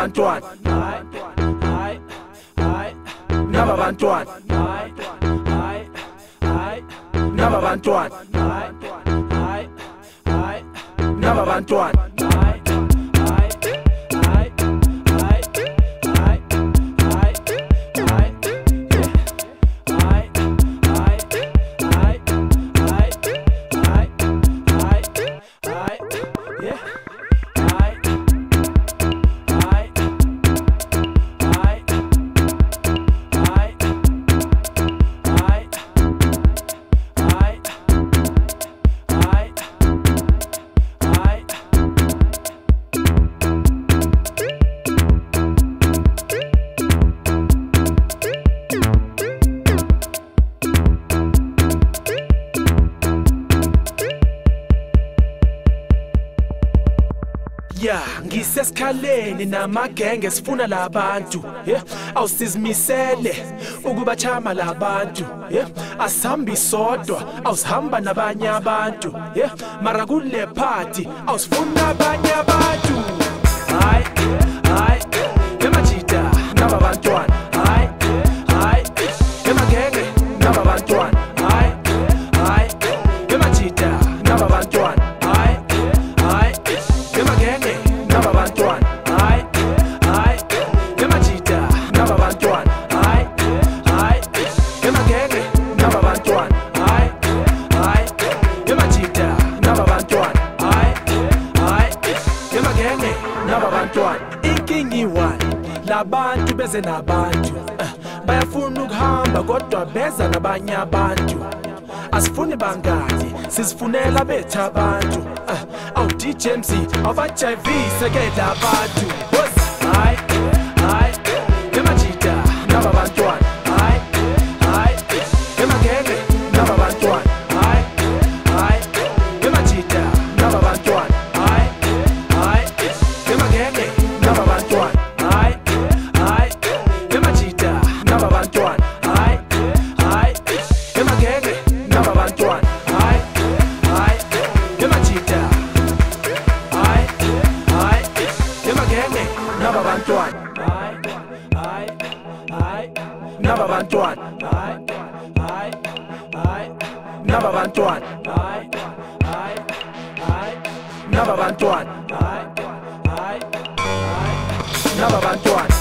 Nababantwana, Nababantwana, Nababantwana, Nababantwana. Ngisesikhaleni namagenge sifuna labantu awusizimisele ukubachama labantu asihambi sodwa awusihamba nabanye abantu mara kule party awusifuna abanye abantu hayi emajita nababantwana hayi emagenge nababantwana hayi emajita nababantwana Inkingi one labantu beze nabantu bayafuna ukuhamba kodwa beza nabanye abantu asifuni bangani sisifunela bethu abantu awu DJ MC awabajayivise ke labantu hayi emajita nababantwana hayi emagenge nababantwana hayi emajita nababantwana hayi emagenge nababantwana hayi emajita nababantwana hayi emagenge nababantwana hayi emajita hayi emagenge nababantwana nababantwana nababantwana nababantwana nababantwana